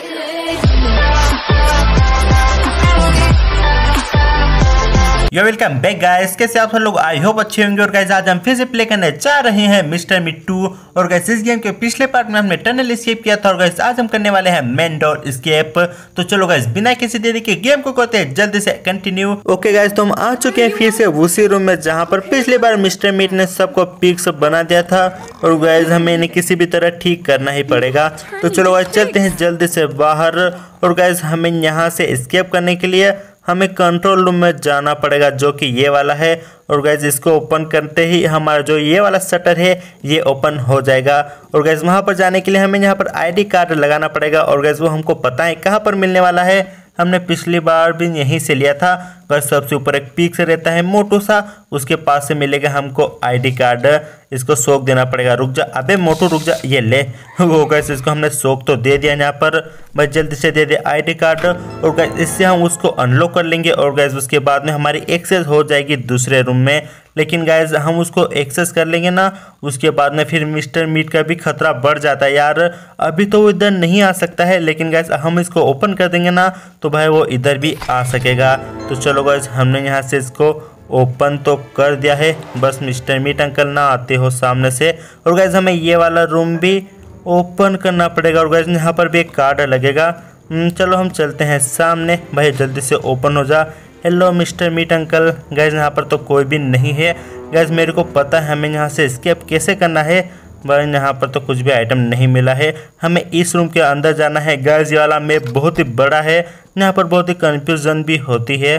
यो welcome back guys, कैसे आप सब लोग? आई होप अच्छे होंगे। और गाइस आज हम फिर से प्ले करने जा रहे हैं मिस्टर मीट 2। और गाइस इस गेम के पिछले पार्ट में हमने टनल एस्केप किया था और गाइस आज हम करने वाले हैं मेन डोर एस्केप। तो चलो गाइस बिना किसी देरी के गेम को करते हैं जल्दी से कंटिन्यू। ओके गाइस, तो हम आ चुके हैं फिर से उसी रूम में जहाँ पर पिछली बार मिस्टर मीट ने सबको पिक्स बना दिया था। और गाइस हमें इन्हें किसी भी तरह ठीक करना ही पड़ेगा। तो चलो गाइस चलते हैं जल्दी से बाहर। और गाइस हमें यहाँ से एस्केप करने के लिए हमें कंट्रोल रूम में जाना पड़ेगा, जो कि ये वाला है। और गाइस इसको ओपन करते ही हमारा जो ये वाला शटर है ये ओपन हो जाएगा। और गाइस वहाँ पर जाने के लिए हमें यहाँ पर आईडी कार्ड लगाना पड़ेगा। और गाइस वो हमको पता है कहाँ पर मिलने वाला है, हमने पिछली बार भी यहीं से लिया था। बस सबसे ऊपर एक पीक से रहता है मोटू सा, उसके पास से मिलेगा हमको आईडी कार्ड। इसको सोक देना पड़ेगा। रुक जा, अबे मोटू रुक जा, ये ले। वो गाइस इसको हमने सोक तो दे दिया यहाँ पर। बस जल्दी से दे दे आईडी कार्ड। और गाइस इससे हम उसको अनलॉक कर लेंगे। और गाइस उसके बाद में हमारी एक्सेस हो जाएगी दूसरे रूम में। लेकिन गाइस हम उसको एक्सेस कर लेंगे ना, उसके बाद में फिर मिस्टर मीट का भी खतरा बढ़ जाता है यार। अभी तो वो इधर नहीं आ सकता है, लेकिन गाइस हम इसको ओपन कर देंगे ना तो भाई वो इधर भी आ सकेगा। तो चलो गाइस हमने यहाँ से इसको ओपन तो कर दिया है। बस मिस्टर मीट अंकल ना आते हो सामने से। और गाइस हमें ये वाला रूम भी ओपन करना पड़ेगा। और गाइस यहाँ पर भी एक कार्ड लगेगा। चलो हम चलते हैं सामने। भाई जल्दी से ओपन हो जा। Hello mister meat uncle. Guys यहाँ पर तो कोई भी नहीं है। गाइस मेरे को पता है हमें यहाँ से एस्केप कैसे करना है। भाई यहाँ पर तो कुछ भी आइटम नहीं मिला है। हमें इस रूम के अंदर जाना है। गाइस ये वाला मैप बहुत ही बड़ा है, यहाँ पर बहुत ही कन्फ्यूजन भी होती है।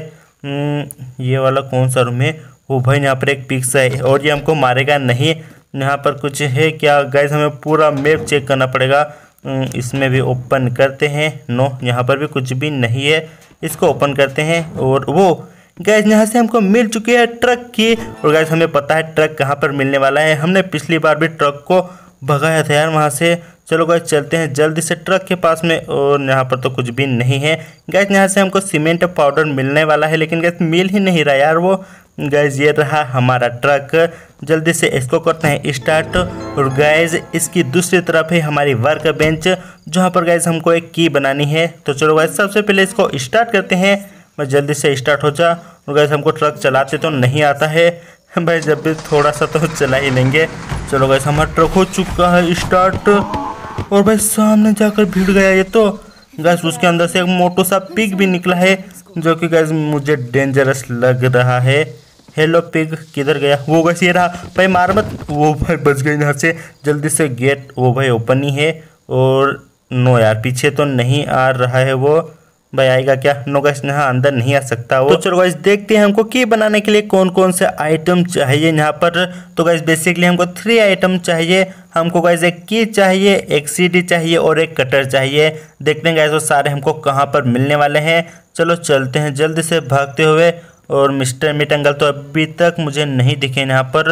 ये वाला कौन सा रूम है? वो भाई यहाँ पर एक पिक्स है और ये हमको मारेगा नहीं। यहाँ पर कुछ है क्या? गाइस हमें पूरा मैप चेक करना पड़ेगा। इसमें भी ओपन करते हैं। नो, यहाँ पर भी कुछ भी नहीं है। इसको ओपन करते हैं। और वो गाइस यहाँ से हमको मिल चुकी है ट्रक की। और गाइस हमें पता है ट्रक कहाँ पर मिलने वाला है। हमने पिछली बार भी ट्रक को भगाया था यार वहाँ से। चलो गाइस चलते हैं जल्दी से ट्रक के पास में। और यहाँ पर तो कुछ भी नहीं है। गाइस यहाँ से हमको सीमेंट पाउडर मिलने वाला है, लेकिन गाइस मिल ही नहीं रहा यार वो। गाइस ये रहा हमारा ट्रक। जल्दी से इसको करते हैं स्टार्ट। और गाइस इसकी दूसरी तरफ है हमारी वर्क बेंच, जहाँ पर गाइस हमको एक की बनानी है। तो चलो गाइस सबसे पहले इसको स्टार्ट करते हैं। बस जल्दी से स्टार्ट हो जा। और गाइस हमको ट्रक चलाते तो नहीं आता है भाई, जब भी थोड़ा सा तो चला ही लेंगे। चलो गाइस हमारा ट्रक हो चुका है स्टार्ट। और भाई सामने जाकर भिड़ गया ये तो। गाइस उसके अंदर से एक मोटू सा पिग भी निकला है, जो कि गाइस मुझे डेंजरस लग रहा है। हेलो पिग, किधर गया? वो गाइस ये रहा। भाई मार मत। वो भाई बच गई यहाँ से। जल्दी से गेट वो भाई ओपन ही है। और नो यार पीछे तो नहीं आ रहा है वो। भाई आएगा क्या? नो गाइस यहाँ अंदर नहीं आ सकता वो। तो चलो गाइस देखते हैं हमको की बनाने के लिए कौन कौन से आइटम चाहिए यहाँ पर। तो गाइस बेसिकली हमको 3 आइटम चाहिए। हमको गाइस एक की चाहिए, एक सीडी चाहिए और एक कटर चाहिए। देखते हैं गाइस वो सारे हमको कहाँ पर मिलने वाले हैं। चलो चलते हैं जल्दी से भागते हुए। और मिस्टर मीट अंकल तो अभी तक मुझे नहीं दिखे यहाँ पर।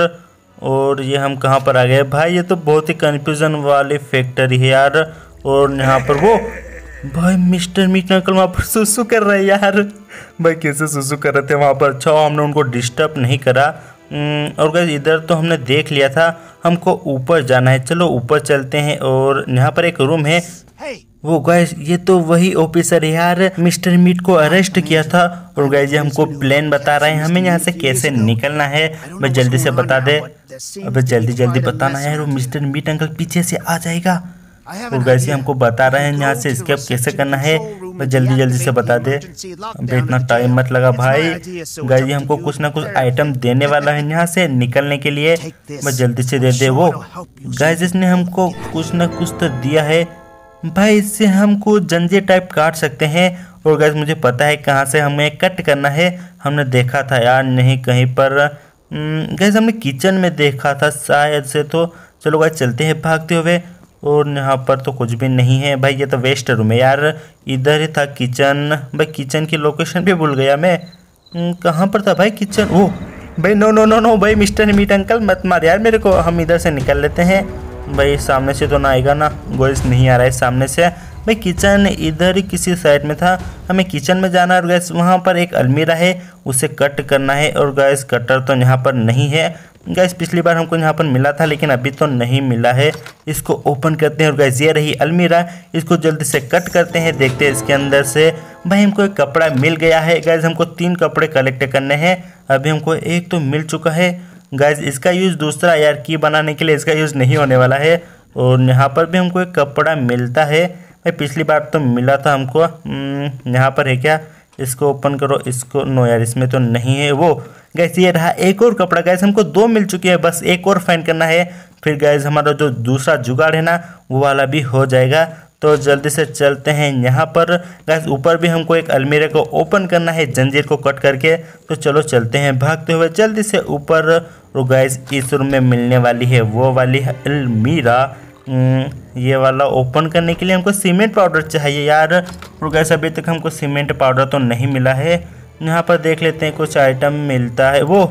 और ये हम कहाँ पर आ गए भाई? ये तो बहुत ही कन्फ्यूज़न वाली फैक्ट्री है यार। और यहाँ पर वो भाई मिस्टर मीट अंकल वहाँ पर सुसु कर रहे हैं यार। भाई कैसे सुसु कर रहे थे वहाँ पर? अच्छा हमने उनको डिस्टर्ब नहीं करा। और गाइस इधर तो हमने देख लिया था, हमको ऊपर जाना है। चलो ऊपर चलते हैं। और यहाँ पर एक रूम है। वो गाइस ये तो वही ऑफिसर है यार, मिस्टर मीट को अरेस्ट किया था। और गाइस ये हमको प्लान बता रहे हैं हमें यहाँ से कैसे निकलना है। भाई जल्दी से बता दे। अबे जल्दी जल्दी बताना यार, वो मिस्टर मीट अंकल पीछे से आ जाएगा। और गाइस ये हमको बता रहे हैं यहाँ से एस्केप कैसे करना है। बस जल्दी जल्दी से बता दे। अबे इतना टाइम मत लगा भाई। गाइस ये हमको कुछ ना कुछ आइटम देने वाला है यहाँ से निकलने के लिए। बस जल्दी से दे दे वो। गाइस इसने हमको कुछ ना कुछ तो दिया है भाई। इससे हमको जंजीर टाइप काट सकते हैं। और गाइस मुझे पता है कहाँ से हमें कट करना है। हमने देखा था यार नहीं कहीं पर। गाइस हमने किचन में देखा था शायद से। तो चलो गाइस चलते हैं भागते हुए। और यहाँ पर तो कुछ भी नहीं है भाई, ये तो वेस्ट रूम है यार। इधर ही था किचन। भाई किचन की लोकेशन भी भूल गया मैं। कहाँ पर था भाई किचन? ओ भाई नो नो नो नो भाई मिस्टर मीट अंकल मत मार यार मेरे को। हम इधर से निकल लेते हैं। भाई सामने से तो ना आएगा ना? गोइस नहीं आ रहा है सामने से। भाई किचन इधर ही किसी साइड में था, हमें किचन में जाना है। और गैस वहाँ पर एक अलमीरा है, उसे कट करना है। और गैस कटर तो यहाँ पर नहीं है। गैस पिछली बार हमको यहाँ पर मिला था लेकिन अभी तो नहीं मिला है। इसको ओपन करते हैं और गैस ये रही अलमीरा, इसको जल्दी से कट करते हैं। देखते हैं इसके अंदर से भाई हमको एक कपड़ा मिल गया है। गैस हमको 3 कपड़े कलेक्ट करने हैं, अभी हमको एक तो मिल चुका है। गैस इसका यूज़ दूसरा यार की बनाने के लिए इसका यूज़ नहीं होने वाला है। और यहाँ पर भी हमको एक कपड़ा मिलता है भाई, पिछली बार तो मिला था हमको। यहाँ पर है क्या, इसको ओपन करो। इसको नो यार इसमें तो नहीं है वो। गैस ये रहा एक और कपड़ा। गैस हमको 2 मिल चुके हैं, बस एक और फाइंड करना है, फिर गैस हमारा जो दूसरा जुगाड़ है ना वो वाला भी हो जाएगा। तो जल्दी से चलते हैं यहाँ पर। गैस ऊपर भी हमको एक अलमीरे को ओपन करना है जंजीर को कट करके। तो चलो चलते हैं भागते हुए जल्दी से ऊपर। और गैस इस रूम में मिलने वाली है वो वाली अलमीरा। ये वाला ओपन करने के लिए हमको सीमेंट पाउडर चाहिए यार। और गैस अभी तक हमको सीमेंट पाउडर तो नहीं मिला है। यहाँ पर देख लेते हैं कुछ आइटम मिलता है वो।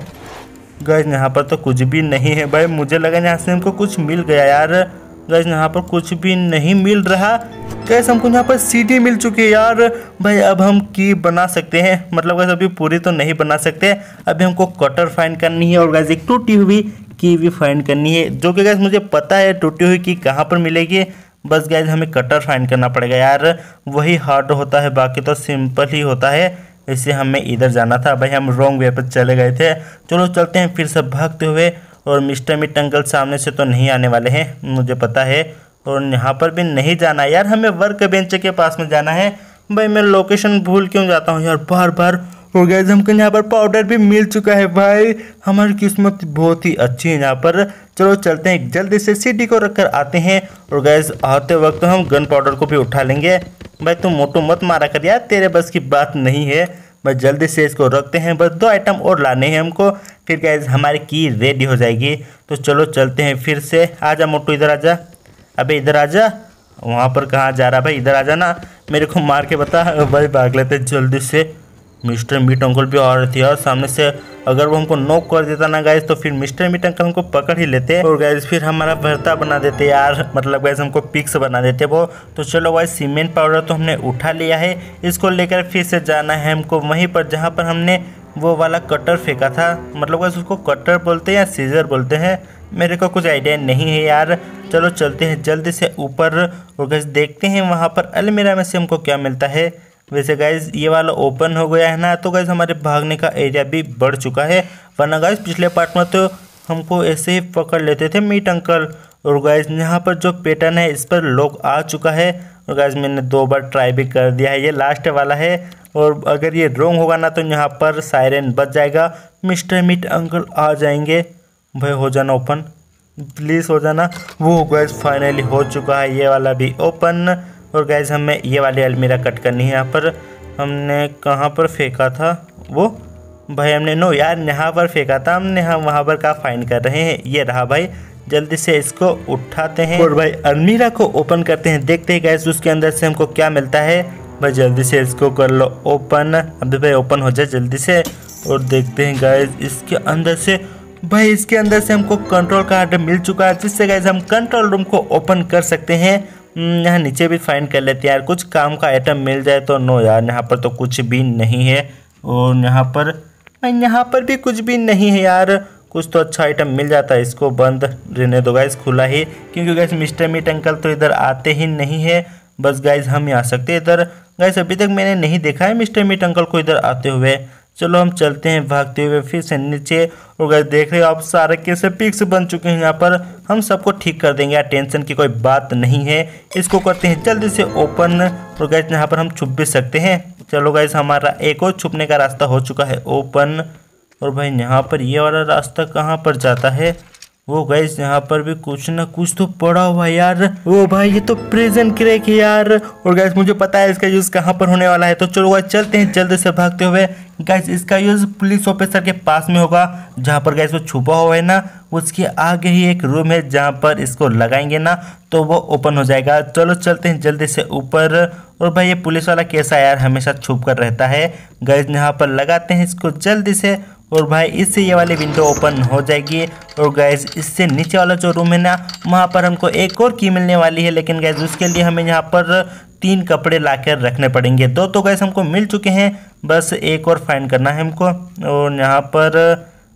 गैस यहाँ पर तो कुछ भी नहीं है भाई, मुझे लगा यहाँ से हमको कुछ मिल गया यार। गैस यहाँ पर कुछ भी नहीं मिल रहा। गैस हमको यहाँ पर सीढ़ी मिल चुकी है यार। भाई अब हम की बना सकते हैं, मतलब गैस अभी पूरी तो नहीं बना सकते। अभी हमको कटर फाइंड करनी है और गैस एक टूटी हुई की भी फाइंड करनी है, जो कि गैस मुझे पता है टूटी हुई की कहाँ पर मिलेगी। बस गैस हमें कटर फाइंड करना पड़ेगा यार, वही हार्ड होता है, बाकी तो सिंपल ही होता है। इससे हमें इधर जाना था भाई, हम रॉन्ग वे पर चले गए थे। चलो चलते हैं फिर से भागते हुए। और मिस्टर मीट अंकल सामने से तो नहीं आने वाले हैं मुझे पता है। और यहाँ पर भी नहीं जाना यार, हमें वर्क बेंच के पास में जाना है। भाई मैं लोकेशन भूल क्यों जाता हूँ यार बार बार। हो गया हमको यहाँ पर पाउडर भी मिल चुका है भाई, हमारी किस्मत बहुत ही अच्छी है यहाँ पर। चलो चलते हैं जल्दी से सीढ़ी को रख कर आते हैं। और गैस आते वक्त हम गन पाउडर को भी उठा लेंगे। भाई तुम मोटू मत मारा कर यार, तेरे बस की बात नहीं है। बस जल्दी से इसको रखते हैं, बस 2 आइटम और लाने हैं हमको, फिर गैस हमारी की रेडी हो जाएगी। तो चलो चलते हैं फिर से। आजा मोटू इधर आजा, अबे इधर आजा। वहाँ पर कहाँ जा रहा भाई, इधर आजा ना, मेरे को मार के बता। भाई भाग लेते जल्दी से। मिस्टर मीट अंकल भी आ रहे थे यार सामने से, अगर वो हमको नॉक कर देता ना गाइस तो फिर मिस्टर मीट अंकल हमको पकड़ ही लेते और गाइस फिर हमारा भरता बना देते यार, मतलब गाइस हमको पिक्स बना देते वो। तो चलो गाइस सीमेंट पाउडर तो हमने उठा लिया है, इसको लेकर फिर से जाना है हमको वहीं पर जहाँ पर हमने वो वाला कटर फेंका था। मतलब गाइस उसको कटर बोलते हैं या सीजर बोलते हैं, मेरे को कुछ आइडिया नहीं है यार। चलो चलते हैं जल्दी से ऊपर और गाइस देखते हैं वहाँ पर अलमीरा में से हमको क्या मिलता है। वैसे गाइज ये वाला ओपन हो गया है ना, तो गाइज हमारे भागने का एरिया भी बढ़ चुका है। वरना गाइज पिछले पार्ट में तो हमको ऐसे ही पकड़ लेते थे मीट अंकल। और गाइज यहाँ पर जो पैटर्न है इस पर लॉक आ चुका है। और गाइज मैंने 2 बार ट्राई भी कर दिया है, ये लास्ट वाला है। और अगर ये रॉन्ग होगा ना तो यहाँ पर सायरन बज जाएगा, मिस्टर मीट अंकल आ जाएंगे। भाई हो जाना ओपन, प्लीज़ हो जाना। वो गाइज फाइनली हो चुका है ये वाला भी ओपन। और गैस हमें ये वाली अलमीरा कट करनी है। यहाँ पर हमने कहाँ पर फेंका था वो भाई, हमने नो यार यहाँ पर फेंका था हमने, हम वहाँ पर क्या फाइंड कर रहे हैं। ये रहा भाई, जल्दी से इसको उठाते हैं और भाई अलमीरा को ओपन करते हैं। देखते हैं गैस उसके अंदर से हमको क्या मिलता है। भाई जल्दी से इसको कर लो ओपन, अभी भाई ओपन हो जाए जल्दी से। और देखते हैं गैस इसके अंदर से, भाई इसके अंदर से हमको कंट्रोल कार्ड मिल चुका है, जिससे गैस हम कंट्रोल रूम को ओपन कर सकते हैं। यहाँ नीचे भी फाइंड कर लेते हैं यार, कुछ काम का आइटम मिल जाए तो। नो यार यहाँ पर तो कुछ भी नहीं है। और यहाँ पर भी कुछ भी नहीं है यार, कुछ तो अच्छा आइटम मिल जाता है। इसको बंद रहने दो गाइस, खुला ही, क्योंकि गाइस मिस्टर मीट अंकल तो इधर आते ही नहीं है। बस गाइस हम ही आ सकते हैं इधर। गाइस अभी तक मैंने नहीं देखा है मिस्टर मीट अंकल को इधर आते हुए। चलो हम चलते हैं भागते हुए फिर से नीचे। और गाइस देख रहे हो आप सारे कैसे पिक्स बन चुके हैं यहाँ पर, हम सबको ठीक कर देंगे यार, टेंशन की कोई बात नहीं है। इसको करते हैं जल्दी से ओपन। और गाइस यहाँ पर हम छुप भी सकते हैं। चलो गाइस हमारा एक और छुपने का रास्ता हो चुका है ओपन। और भाई यहाँ पर ये वाला रास्ता कहाँ पर जाता है वो गाइस, यहाँ पर भी कुछ ना कुछ तो पड़ा हुआ है यार। वो भाई ये तो प्रिजन क्रैक है यार। और गाइस मुझे पता है इसका यूज़ कहाँ पर होने वाला है। तो चलो गाइस चलते हैं जल्दी से भागते हुए। गाइस इसका यूज़ पुलिस ऑफिसर के पास में होगा, जहाँ पर गाइस वो छुपा हुआ है ना, उसके आगे ही एक रूम है जहाँ पर इसको लगाएंगे ना तो वो ओपन हो जाएगा। चलो चलते हैं जल्दी से ऊपर। और भाई ये पुलिस वाला कैसा यार, हमेशा छुप कर रहता है। गाइस यहाँ पर लगाते हैं इसको जल्दी से। और भाई इससे ये वाली विंडो ओपन हो जाएगी। और गैस इससे नीचे वाला जो रूम है ना, वहाँ पर हमको एक और की मिलने वाली है। लेकिन गैस उसके लिए हमें यहाँ पर 3 कपड़े लाकर रखने पड़ेंगे। 2 तो गैस हमको मिल चुके हैं, बस एक और फाइंड करना है हमको। और यहाँ पर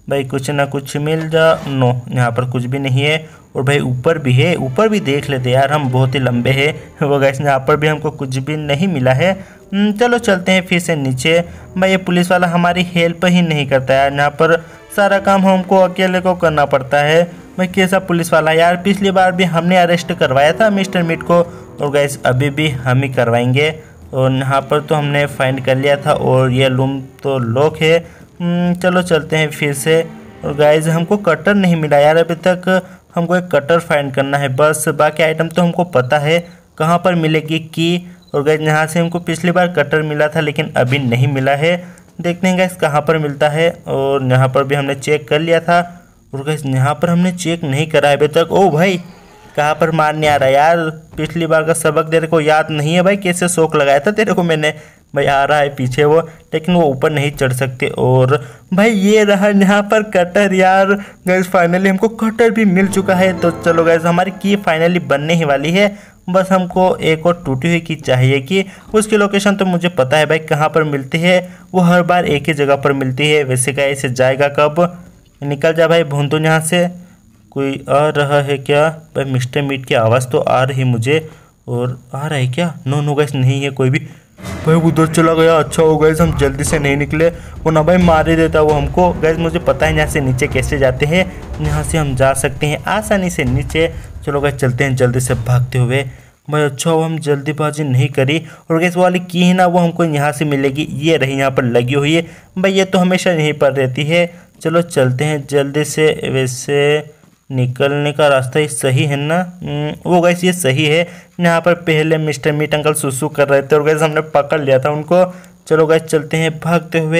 भाई कुछ ना कुछ मिल जा। नो, यहाँ पर कुछ भी नहीं है। और भाई ऊपर भी है, ऊपर भी देख लेते यार, हम बहुत ही लंबे हैं। वो गाइस यहाँ पर भी हमको कुछ भी नहीं मिला है। चलो चलते हैं फिर से नीचे। भाई ये पुलिस वाला हमारी हेल्प ही नहीं करता यार, यहाँ पर सारा काम हमको अकेले को करना पड़ता है। भाई कैसा पुलिस वाला यार, पिछली बार भी हमने अरेस्ट करवाया था मिस्टर मीट को, और गाइस अभी भी हम ही करवाएंगे। और यहाँ पर तो हमने फाइंड कर लिया था, और ये रूम तो लॉक है। चलो चलते हैं फिर से। और गाइस हमको कटर नहीं मिला यार अभी तक, हमको एक कटर फाइंड करना है बस। बाकी आइटम तो हमको पता है कहाँ पर मिलेगी की। और गाइस यहाँ से हमको पिछली बार कटर मिला था, लेकिन अभी नहीं मिला है। देखते हैं गाइस कहाँ पर मिलता है। और यहाँ पर भी हमने चेक कर लिया था, और गाइस यहाँ पर हमने चेक नहीं करा है अभी तक। ओ भाई कहाँ पर मारने आ रहा है यार, पिछली बार का सबक तेरे को याद नहीं है भाई, कैसे शौक लगाया था तेरे को मैंने। भाई आ रहा है पीछे वो, लेकिन वो ऊपर नहीं चढ़ सकते। और भाई ये रहा यहाँ पर कटर यार। गाइस फाइनली हमको कटर भी मिल चुका है। तो चलो गाइस हमारी की फाइनली बनने ही वाली है। बस हमको एक और टूटी हुई की चाहिए कि उसकी लोकेशन तो मुझे पता है भाई कहाँ पर मिलती है, वो हर बार एक ही जगह पर मिलती है। वैसे गाइस इसे जाएगा कब, निकल जा भाई भून यहाँ से। कोई आ रहा है क्या भाई, मिस्टर मीट की आवाज़ तो आ रही मुझे। और आ रहा है क्या, नो नो गाइस नहीं है कोई भी। भाई उधर चला गया, अच्छा हो गाइस हम जल्दी से नहीं निकले, वो ना भाई मार ही देता वो हमको। गाइस मुझे पता है यहाँ से नीचे कैसे जाते हैं, यहाँ से हम जा सकते हैं आसानी से नीचे। चलो गाइस चलते हैं जल्दी से भागते हुए। भाई अच्छा वो हम जल्दीबाजी नहीं करी। और गैस वाली की है ना, वो हमको यहाँ से मिलेगी, ये रही यहाँ पर लगी हुई है भाई, ये तो हमेशा यहीं पर रहती है। चलो चलते हैं जल्दी से। वैसे निकलने का रास्ता ही सही है ना, वो गैस ये सही है। यहाँ पर पहले मिस्टर मीट अंकल सुसु कर रहे थे, और गैस हमने पकड़ लिया था उनको। चलो गैस चलते हैं भागते हुए।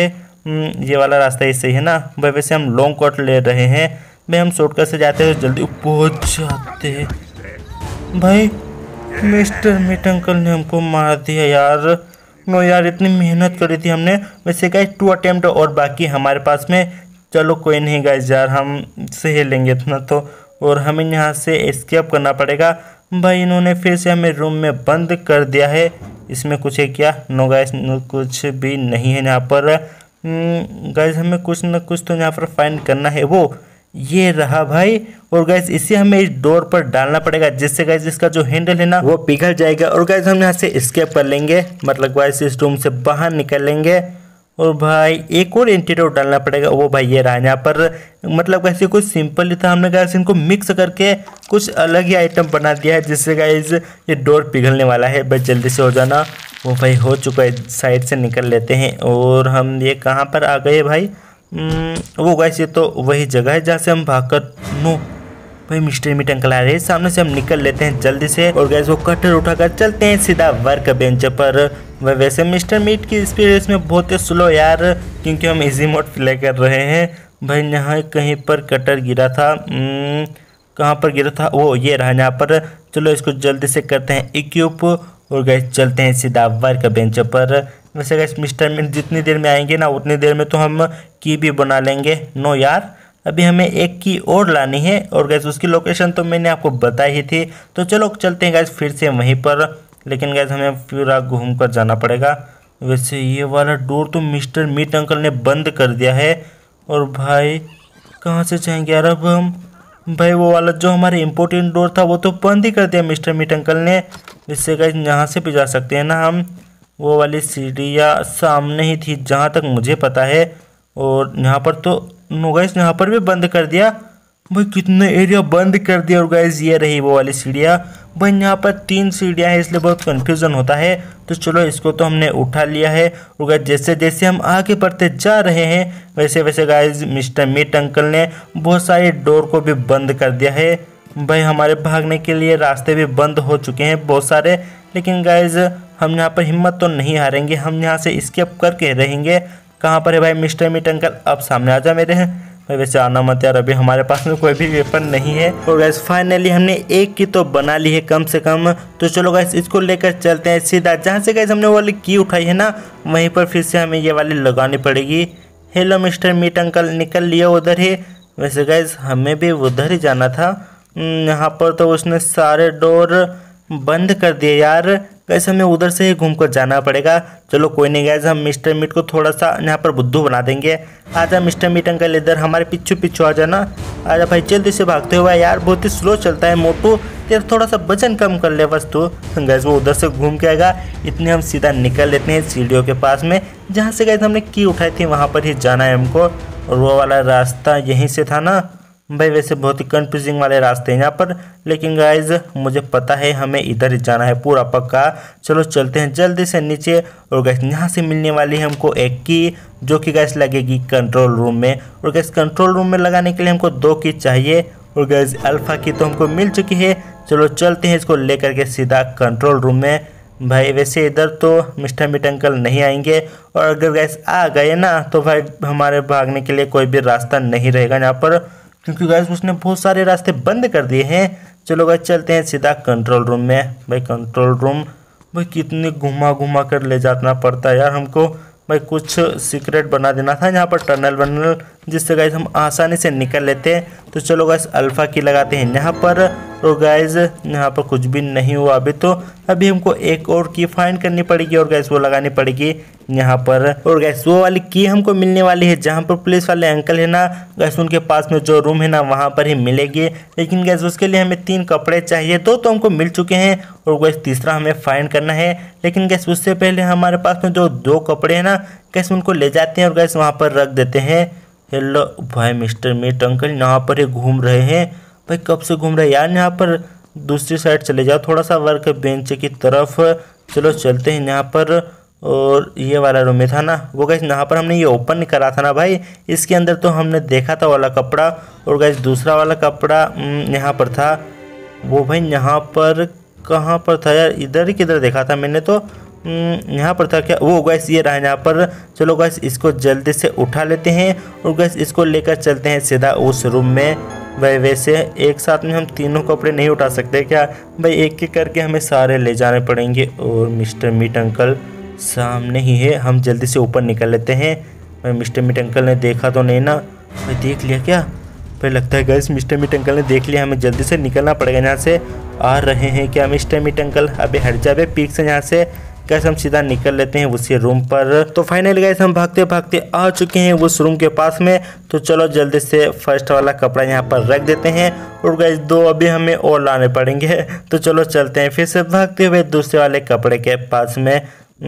ये वाला रास्ता ही सही है ना भाई। वैसे हम लॉन्ग कट ले रहे हैं भाई, हम शॉर्टकट से जाते हैं जल्दी पहुँच जाते हैं। भाई मिस्टर मीट अंकल ने हमको मार दिया यार। नो यार इतनी मेहनत करी थी हमने। वैसे गाइस 2 अटेम्प्ट और बाकी हमारे पास में। चलो कोई नहीं गाइस यार, हम सह लेंगे इतना तो। और हमें यहाँ से एस्केप करना पड़ेगा। भाई इन्होंने फिर से हमें रूम में बंद कर दिया है। इसमें कुछ है क्या, नो गाइस कुछ भी नहीं है यहाँ पर। गाइस हमें कुछ न कुछ तो यहाँ पर फाइंड करना है। वो ये रहा भाई। और गैस इसे हमें इस डोर पर डालना पड़ेगा, जिससे गैस इसका जो हैंडल है ना वो पिघल जाएगा। और गैस हम यहाँ से एस्केप कर लेंगे, मतलब गैस इस रूम से बाहर निकल लेंगे। और भाई एक और एंटीडोट डालना पड़ेगा। वो भाई ये रहा यहाँ पर, मतलब वैसे कुछ सिंपल ही था, हमने गैस इनको मिक्स करके कुछ अलग ही आइटम बना दिया है, जिससे गैस ये डोर पिघलने वाला है। बस जल्दी से हो जाना। वो भाई हो चुका है, साइड से निकल लेते हैं। और हम ये कहाँ पर आ गए भाई, वो गैस ये तो वही जगह है जहाँ से हम भागकर। नो भाई मिस्टर मीट अंकल आ रहे हैं सामने से, हम निकल लेते हैं जल्दी से। और गैस वो कटर उठाकर चलते हैं सीधा वर्क बेंच पर। वैसे मिस्टर मीट की स्पीड इसमें बहुत ही स्लो यार, क्योंकि हम इजी मोड प्ले कर रहे हैं। भाई यहाँ कहीं पर कटर गिरा था, कहाँ पर गिरा था, वो ये रहा यहाँ पर। चलो इसको जल्दी से करते हैं इक्विप। और गैस चलते हैं सीधा वर्क बेंच पर। वैसे गैस मिस्टर मीट जितनी देर में आएंगे ना, उतनी देर में तो हम की भी बना लेंगे। नो यार अभी हमें एक की और लानी है। और गैस उसकी लोकेशन तो मैंने आपको बताई ही थी। तो चलो चलते हैं गैस फिर से वहीं पर, लेकिन गैस हमें पूरा घूम कर जाना पड़ेगा। वैसे ये वाला डोर तो मिस्टर मीट अंकल ने बंद कर दिया है। और भाई कहाँ से जाएंगे यार अब हम, भाई वो वाला जो हमारे इम्पोर्टेंट डोर था वो तो बंद ही कर दिया मिस्टर मीट अंकल ने। इससे गैस यहाँ से भी जा सकते हैं ना हम, वो वाली सीढ़ियाँ सामने ही थी जहाँ तक मुझे पता है। और यहाँ पर तो नो गाइस, यहाँ पर भी बंद कर दिया भाई, कितने एरिया बंद कर दिया। और गाइस ये रही वो वाली सीढ़ियाँ भाई, यहाँ पर 3 सीढ़ियाँ हैं, इसलिए बहुत कन्फ्यूज़न होता है। तो चलो इसको तो हमने उठा लिया है। और गाइस जैसे जैसे हम आगे बढ़ते जा रहे हैं, वैसे वैसे गाइस मिस्टर मीट अंकल ने बहुत सारे डोर को भी बंद कर दिया है। भाई हमारे भागने के लिए रास्ते भी बंद हो चुके हैं बहुत सारे, लेकिन गाइस हम यहाँ पर हिम्मत तो नहीं हारेंगे, हम यहाँ से एस्केप करके रहेंगे। कहाँ पर है भाई मिस्टर मीट अंकल, अब सामने आ जा मेरे हैं भाई। वैसे आना मत यार, अभी हमारे पास में कोई भी वेपन नहीं है। और गैस फाइनली हमने एक की तो बना ली है कम से कम। तो चलो गैस इसको लेकर चलते हैं सीधा जहाँ से गैस हमने वो वाली की उठाई है ना, वहीं पर फिर से हमें ये वाली लगानी पड़ेगी। हेलो मिस्टर मीट अंकल, निकल लिया उधर ही। वैसे गैस हमें भी उधर ही जाना था, यहाँ पर तो उसने सारे डोर बंद कर दिए यार। गैस हमें उधर से ही घूम कर जाना पड़ेगा। चलो कोई नहीं गैस, हम मिस्टर मीट को थोड़ा सा यहाँ पर बुद्धू बना देंगे। आजा मिस्टर मीट अंकल, इधर हमारे पीछू पीछू आ जाना। आजा भाई, जल्दी से भागते हुए यार, बहुत ही स्लो चलता है मोटू, तेरा थोड़ा सा वजन कम कर ले बस तू। गैस वो उधर से घूम के आएगा, इतने हम सीधा निकल लेते हैं सीढ़ियों के पास में, जहाँ से गैस हमने की उठाई थी वहाँ पर ही जाना है हमको। और वो वाला रास्ता यहीं से था ना भाई, वैसे बहुत ही कंफ्यूजिंग वाले रास्ते हैं यहाँ पर, लेकिन गाइज मुझे पता है हमें इधर ही जाना है पूरा पक्का। चलो चलते हैं जल्दी से नीचे। और गैस यहाँ से मिलने वाली है हमको एक की, जो कि गैस लगेगी कंट्रोल रूम में। और गैस कंट्रोल रूम में लगाने के लिए हमको 2 की चाहिए। और गैस अल्फ़ा की तो हमको मिल चुकी है। चलो चलते हैं इसको लेकर के सीधा कंट्रोल रूम में। भाई वैसे इधर तो मिस्टर मीट अंकल नहीं आएंगे, और अगर गैस आ गए ना तो भाई हमारे भागने के लिए कोई भी रास्ता नहीं रहेगा यहाँ पर, क्योंकि गैस उसने बहुत सारे रास्ते बंद कर दिए हैं। चलो गैस चलते हैं सीधा कंट्रोल रूम में। भाई कंट्रोल रूम भाई कितनी घुमा घुमा कर ले जाना पड़ता है यार हमको। भाई कुछ सीक्रेट बना देना था यहाँ पर टनल वनल, जिससे गैस हम आसानी से निकल लेते हैं। तो चलो गैस अल्फ़ा की लगाते हैं यहाँ पर। और गैस यहाँ पर कुछ भी नहीं हुआ अभी, तो अभी हमको एक और की फाइंड करनी पड़ेगी और गैस वो लगानी पड़ेगी यहाँ पर। और गैस वो वाली की हमको मिलने वाली है जहाँ पर पुलिस वाले अंकल है ना, गैस उनके पास में जो रूम है ना वहाँ पर ही मिलेगी। लेकिन गैस उसके लिए हमें 3 कपड़े चाहिए, 2 तो हमको मिल चुके हैं और गैस तीसरा हमें फाइंड करना है। लेकिन गैस उससे पहले हमारे पास में जो 2 कपड़े हैं ना, गैस उनको ले जाते हैं और गैस वहाँ पर रख देते हैं। हेलो भाई मिस्टर मीट अंकल यहाँ पर ही घूम रहे हैं। भाई कब से घूम रहे हैं यार, यहाँ पर दूसरी साइड चले जाओ थोड़ा सा वर्क बेंच की तरफ। चलो चलते हैं यहाँ पर। और ये वाला रूम में था ना वो गैस, यहाँ पर हमने ये ओपन करा था ना भाई, इसके अंदर तो हमने देखा था वाला कपड़ा। और गैस दूसरा वाला कपड़ा यहाँ पर था। वो भाई यहाँ पर कहाँ पर था यार, इधर ही किधर देखा था मैंने तो, यहाँ पर था क्या, वो गैस ये रहा यहाँ पर। चलो गैस इसको जल्दी से उठा लेते हैं और गैस इसको लेकर चलते हैं सीधा उस रूम में। भाई वैसे एक साथ में हम तीनों कपड़े नहीं उठा सकते क्या भाई, एक एक करके हमें सारे ले जाने पड़ेंगे। और मिस्टर मीट अंकल सामने ही है, हम जल्दी से ऊपर निकल लेते हैं। भाई मिस्टर मीट अंकल ने देखा तो नहीं ना, भाई देख लिया क्या, भाई लगता है गैस मिस्टर मीट अंकल ने देख लिया, हमें जल्दी से निकलना पड़ेगा यहाँ से। आ रहे हैं क्या मिस्टर मीट अंकल, अबे हट जा बे पीक से यहाँ से। गैस हम सीधा निकल लेते हैं उसी रूम पर। तो फाइनली गैस हम भागते भागते आ चुके हैं उस रूम के पास में। तो चलो जल्दी से फर्स्ट वाला कपड़ा यहाँ पर रख देते हैं और गैस 2 अभी हमें और लाने पड़ेंगे। तो चलो चलते हैं फिर से भागते हुए दूसरे वाले कपड़े के पास में।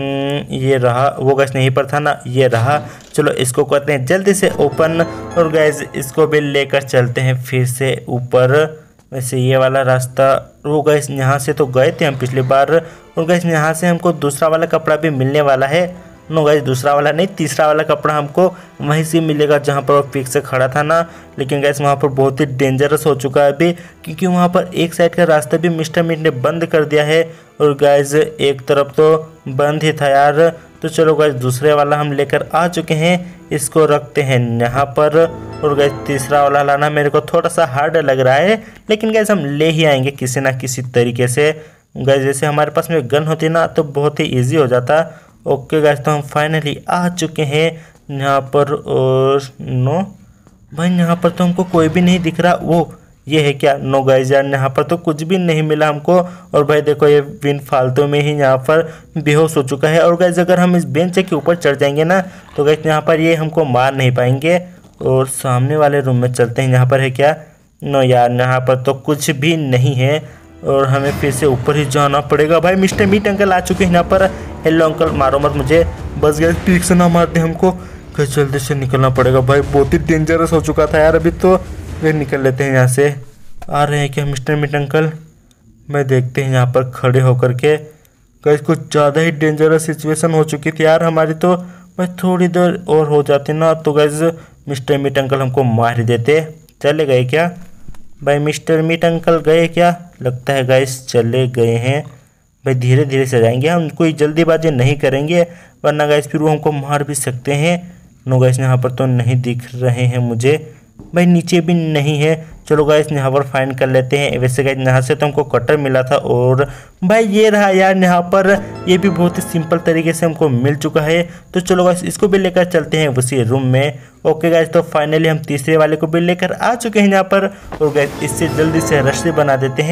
ये रहा, वो गैस नहीं पर था ना, ये रहा। चलो इसको करते हैं जल्दी से ओपन और गैस इसको भी लेकर चलते हैं फिर से ऊपर। वैसे ये वाला रास्ता, वो गैस यहाँ से तो गए थे हम पिछली बार। और गैस यहाँ से हमको दूसरा वाला कपड़ा भी मिलने वाला है। नो गैस दूसरा वाला नहीं, तीसरा वाला कपड़ा हमको वहीं से मिलेगा जहाँ पर वो पिक से खड़ा था ना। लेकिन गैस वहाँ पर बहुत ही डेंजरस हो चुका है अभी, क्योंकि वहाँ पर एक साइड का रास्ता भी मिस्टर मीट ने बंद कर दिया है और गैस एक तरफ तो बंद ही था यार। तो चलो गैस दूसरे वाला हम लेकर आ चुके हैं, इसको रखते हैं यहाँ पर। और गैस तीसरा वाला लाना मेरे को थोड़ा सा हार्ड लग रहा है, लेकिन गैस हम ले ही आएंगे किसी ना किसी तरीके से। गैस जैसे हमारे पास में गन होती ना तो बहुत ही ईजी हो जाता। ओके गैस तो हम फाइनली आ चुके हैं यहाँ पर। और नो भाई यहाँ पर तो हमको कोई भी नहीं दिख रहा, वो ये है क्या, नो गाइस यार यहाँ पर तो कुछ भी नहीं मिला हमको। और भाई देखो ये विन फालतू में ही यहाँ पर बेहोश हो चुका है। और गाइस अगर हम इस बेंच के ऊपर चढ़ जाएंगे ना तो गाइस यहाँ पर ये हमको मार नहीं पाएंगे। और सामने वाले रूम में चलते हैं, यहाँ पर है क्या, नो यार यहाँ पर तो कुछ भी नहीं है और हमें फिर से ऊपर ही जाना पड़ेगा। भाई मिस्टर मीट अंकल आ चुके हैं यहाँ पर। हेलो अंकल, मारो मत मुझे, बस गैस पीक से ना मार दे हमको। कैसे जल्दी से निकलना पड़ेगा भाई, बहुत ही डेंजरस हो चुका था यार अभी तो। फिर निकल लेते हैं यहाँ से। आ रहे हैं क्या मिस्टर मीट अंकल, मैं देखते हैं यहाँ पर खड़े होकर के। गैस कुछ ज़्यादा ही डेंजरस सिचुएशन हो चुकी थी यार हमारी तो। भाई थोड़ी देर और हो जाती ना तो गैस मिस्टर मीट अंकल हमको मार ही देते। चले गए क्या भाई मिस्टर मीट अंकल, गए क्या, लगता है गैस चले गए हैं। भाई धीरे धीरे से जाएंगे हम, कोई जल्दीबाजी नहीं करेंगे वरना गैस फिर वो हमको मार भी सकते हैं। नो गैस यहाँ पर तो नहीं दिख रहे हैं मुझे, भाई नीचे भी नहीं है। चलो गैस यहाँ पर फाइंड कर लेते हैं। वैसे गैस यहाँ से तो हमको कटर मिला था और भाई ये रहा यार यहाँ पर, ये भी बहुत ही सिंपल तरीके से हमको मिल चुका है। तो चलो गैस इसको भी लेकर चलते हैं उसी रूम में। ओके गैस तो फाइनली हम तीसरे वाले को भी लेकर आ चुके हैं यहाँ पर। और गैस इससे जल्दी से रस्सी बना देते हैं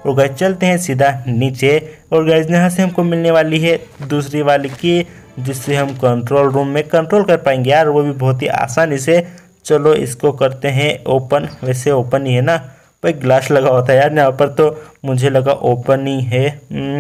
और गाइस चलते हैं सीधा नीचे। और गाइस यहाँ से हमको मिलने वाली है दूसरी वाली की, जिससे हम कंट्रोल रूम में कंट्रोल कर पाएंगे यार, वो भी बहुत ही आसानी से। चलो इसको करते हैं ओपन। वैसे ओपन ही है ना भाई, ग्लास लगा होता है यार यहाँ पर, तो मुझे लगा ओपन ही है।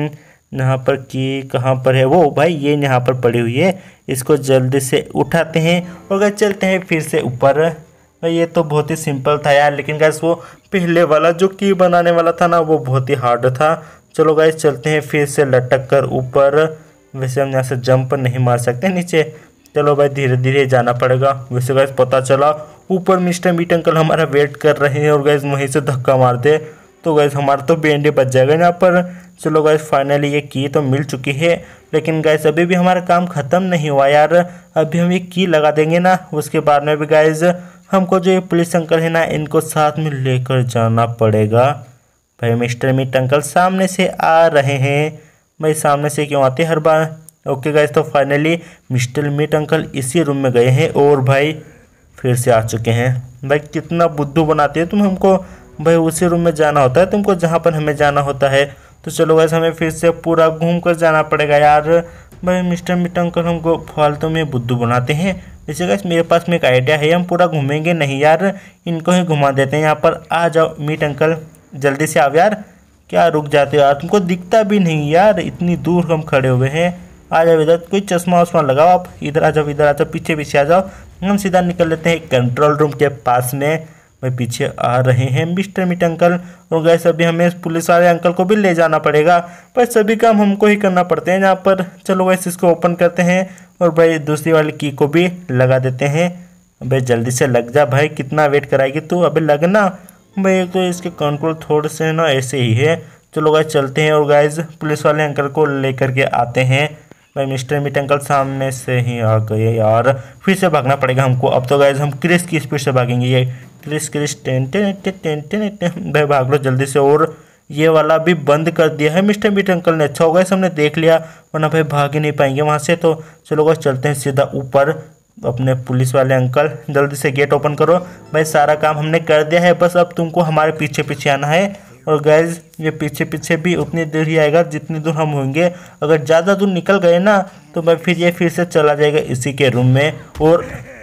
यहाँ पर की कहाँ पर है वो भाई, ये यहाँ पर पड़ी हुई है। इसको जल्दी से उठाते हैं और गाइस चलते हैं फिर से ऊपर। भाई ये तो बहुत ही सिंपल था यार, लेकिन गाइस वो पहले वाला जो की बनाने वाला था ना, वो बहुत ही हार्ड था। चलो गाइस चलते हैं फिर से लटक कर ऊपर। वैसे हम यहाँ से जंप नहीं मार सकते नीचे, चलो भाई धीरे धीरे जाना पड़ेगा। वैसे गाइस पता चला ऊपर मिस्टर मीट अंकल हमारा वेट कर रहे हैं, और गाइस वहीं से धक्का मारते तो गाइस हमारा तो बैंड बच जाएगा यहाँ पर। चलो गाइस फाइनली ये की तो मिल चुकी है, लेकिन गाइस अभी भी हमारा काम ख़त्म नहीं हुआ यार। अभी हम ये की लगा देंगे ना, उसके बाद में भी गाइस हमको जो ये पुलिस अंकल है ना, इनको साथ में लेकर जाना पड़ेगा। भाई मिस्टर मीट अंकल सामने से आ रहे हैं। भाई सामने से क्यों आते हर बार। ओके गाइस, तो फाइनली मिस्टर मीट अंकल इसी रूम में गए हैं, और भाई फिर से आ चुके हैं। भाई कितना बुद्धू बनाते हैं तुम हमको। भाई उसी रूम में जाना होता है तुमको जहाँ पर हमें जाना होता है। तो चलो गाइस हमें फिर से पूरा घूम कर जाना पड़ेगा यार। भाई मिस्टर मीट अंकल हमको फालतू में बुद्धू बनाते हैं। वैसे गाइस मेरे पास में एक आइडिया है, हम पूरा घूमेंगे नहीं यार, इनको ही घुमा देते हैं। यहाँ पर आ जाओ मीट अंकल, जल्दी से आओ यार। क्या रुक जाते हो यार, तुमको दिखता भी नहीं यार, इतनी दूर हम खड़े हुए हैं। आ जाओ इधर, कोई चश्मा वश्मा लगाओ, आप इधर आ जाओ, इधर आ जाओ, पीछे पीछे आ जाओ। हम सीधा निकल लेते हैं कंट्रोल रूम के पास में। भाई पीछे आ रहे हैं मिस्टर मीट अंकल, और गैस अभी हमें पुलिस वाले अंकल को भी ले जाना पड़ेगा। पर सभी काम हमको ही करना पड़ते हैं यहाँ पर। चलो गैस इसको ओपन करते हैं, और भाई दूसरी वाली की को भी लगा देते हैं। भाई जल्दी से लग जा भाई, कितना वेट कराएगी तू, अभी लगना। भाई तो इसके कंट्रोल थोड़े से ना ऐसे ही है। चलो गाइस चलते हैं, और गाइस पुलिस वाले अंकल को लेकर के आते हैं। भाई मिस्टर मीट अंकल सामने से ही आ गए यार, फिर से भागना पड़ेगा हमको। अब तो गाइस हम क्रिस की स्पीड से भागेंगे। ये क्रिस क्रिस ten ten ten ten ten. भाई भाग लो जल्दी से। और ये वाला भी बंद कर दिया है मिस्टर मीट अंकल ने। अच्छा हो गया हमने देख लिया, वरना भाई भाग ही नहीं पाएंगे वहाँ से। तो चलो गाइस चलते हैं सीधा ऊपर। अपने पुलिस वाले अंकल जल्दी से गेट ओपन करो। भाई सारा काम हमने कर दिया है, बस अब तुमको हमारे पीछे पीछे आना है। और गाइस ये पीछे पीछे भी उतनी देर ही आएगा जितनी दूर हम होंगे। अगर ज़्यादा दूर निकल गए ना, तो भाई फिर ये फिर से चला जाएगा इसी के रूम में। और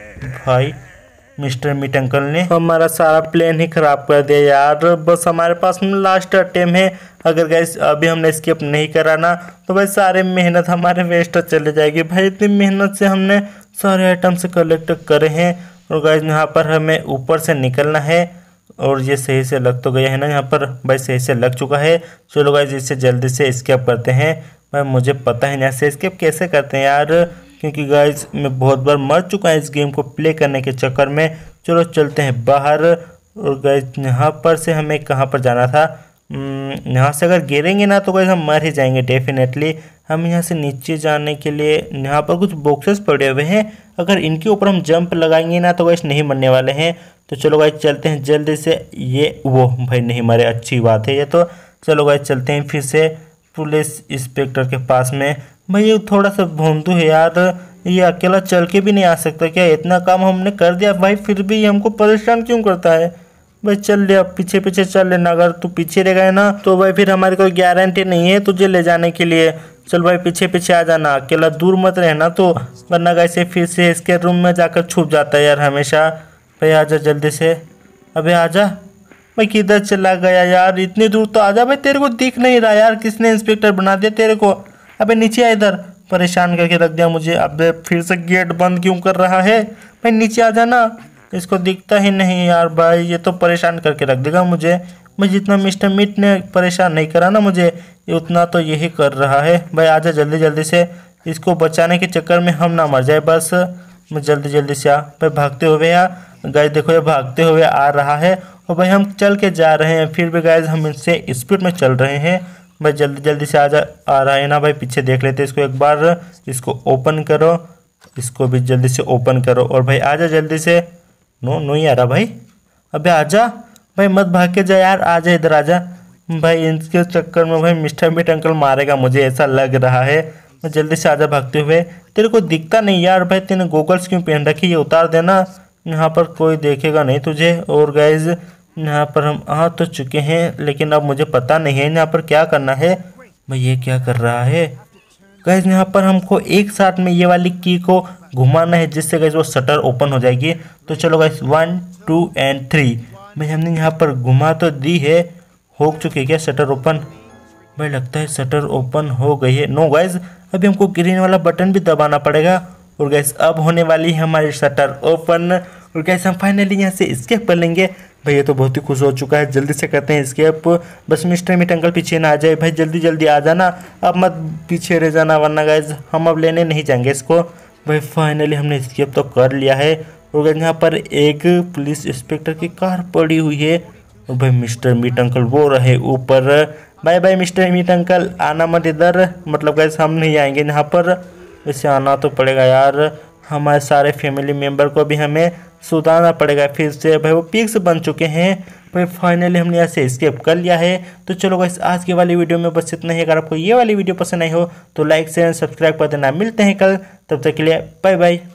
भाई मिस्टर मीट अंकल ने हमारा सारा प्लान ही ख़राब कर दिया यार। बस हमारे पास में लास्ट अटेम्प्ट है, अगर गाइस अभी हमने स्किप नहीं करा ना, तो भाई सारे मेहनत हमारे वेस्ट चले जाएगी। भाई इतनी मेहनत से हमने सारे आइटम से कलेक्ट करे हैं। और गाइस यहाँ पर हमें ऊपर से निकलना है, और ये सही से लग तो गया है ना यहाँ पर। भाई सही से लग चुका है। चलो गाइस इससे जल्दी से स्केप करते हैं। भाई मुझे पता है यहाँ से स्केप कैसे करते हैं यार, क्योंकि गाइस मैं बहुत बार मर चुका है इस गेम को प्ले करने के चक्कर में। चलो चलते हैं बाहर। और गाइस यहाँ पर से हमें कहाँ पर जाना था, यहाँ से अगर गिरेंगे ना तो गाइस हम मर ही जाएंगे डेफिनेटली। हम यहाँ से नीचे जाने के लिए यहाँ पर कुछ बॉक्सेस पड़े हुए हैं, अगर इनके ऊपर हम जंप लगाएंगे ना तो गाइस नहीं मरने वाले हैं। तो चलो गाइस चलते हैं जल्दी से। ये वो भाई नहीं मरे, अच्छी बात है ये तो। चलो गाइस चलते हैं फिर से पुलिस इंस्पेक्टर के पास में। भाई ये थोड़ा सा भोंदू है यार, ये अकेला चल के भी नहीं आ सकता क्या। इतना काम हमने कर दिया भाई, फिर भी ये हमको परेशान क्यों करता है। भाई चल ले, अब पीछे पीछे चल लेना। अगर तू पीछे रह गए ना तो भाई फिर हमारी कोई गारंटी नहीं है तुझे ले जाने के लिए। चल भाई पीछे पीछे आ जाना, अकेला दूर मत रहना, तो वरना कैसे फिर से इसके रूम में जाकर छुप जाता है यार हमेशा। भाई आजा जल्दी से, अबे आजा। भाई किधर चला गया यार, इतनी दूर तो आजा। भाई तेरे को दिख नहीं रहा यार, किसने इंस्पेक्टर बना दिया तेरे को। अबे नीचे आ, इधर परेशान करके रख दिया मुझे। अबे फिर से गेट बंद क्यों कर रहा है। भाई नीचे आ जाना, इसको दिखता ही नहीं यार। भाई ये तो परेशान करके रख देगा मुझे। मैं जितना मिस्टर मीट ने परेशान नहीं करा ना मुझे, ये उतना तो यही कर रहा है। भाई आजा जल्दी जल्दी से, इसको बचाने के चक्कर में हम ना मर जाए बस। मैं जल्दी जल्दी से आ। भाई भागते हुए आ गाइस, देखो ये भागते हुए आ रहा है। और भाई हम चल के जा रहे हैं, फिर भी गाइस हम इनसे स्पीड में चल रहे हैं। भाई जल्दी जल्दी से आ रहा है ना। भाई पीछे देख लेते इसको एक बार। इसको ओपन करो, इसको भी जल्दी से ओपन करो। और भाई आजा जल्दी से। नो नहीं आ रहा भाई, अबे आजा। भाई मत भाग के जा यार, आजा इधर आजा। भाई इनके चक्कर में भाई मिस्टर मीट अंकल मारेगा मुझे, ऐसा लग रहा है। मैं जल्दी से आजा भागते हुए। तेरे को दिखता नहीं यार। भाई तेने गोगल्स क्यों पहन रखी, ये उतार देना, यहाँ पर कोई देखेगा नहीं तुझे। और गाइज यहाँ पर हम आ तो चुके हैं, लेकिन अब मुझे पता नहीं है यहाँ पर क्या करना है। भाई ये क्या कर रहा है गाइस, यहाँ पर हमको एक साथ में ये वाली की को घुमाना है, जिससे गाइस वो शटर ओपन हो जाएगी। तो चलो गाइस 1 2 एंड 3। भाई हमने यहाँ पर घुमा तो दी है, हो चुकी है क्या शटर ओपन? भाई लगता है शटर ओपन हो गई है। नो गाइस, अभी हमको ग्रीन वाला बटन भी दबाना पड़ेगा। और गाइस अब होने वाली है हमारी शटर ओपन। और गाइस हम फाइनली यहाँ से एस्केप कर लेंगे। भाई ये तो बहुत ही खुश हो चुका है, जल्दी से करते हैं एस्केप। बस मिस्टर मीट अंकल पीछे ना आ जाए। भाई जल्दी जल्दी आ जाना, अब मत पीछे रह जाना, वरना गाइस हम अब लेने नहीं जाएंगे इसको। भाई फाइनली हमने एस्केप तो कर लिया है। और गाइस यहाँ पर एक पुलिस इंस्पेक्टर की कार पड़ी हुई है। और भाई मिस्टर मीट अंकल वो रहे ऊपर। Bye bye mister meat uncle, आना मत इधर, मतलब गाइस हम नहीं आएंगे यहाँ पर। वैसे आना तो पड़ेगा यार, हमारे सारे फैमिली मेम्बर को भी हमें सुधारना पड़ेगा फिर से। भाई वो पिग्स बन चुके हैं। भाई फाइनली हमने यहाँ से एस्केप कर लिया है। तो चलो गाइस आज की वाली वीडियो में बस इतना ही। अगर आपको ये वाली वीडियो पसंद आई हो तो लाइक शेयर सब्सक्राइब कर देना। मिलते हैं कल, तब तक के लिए बाय बाय।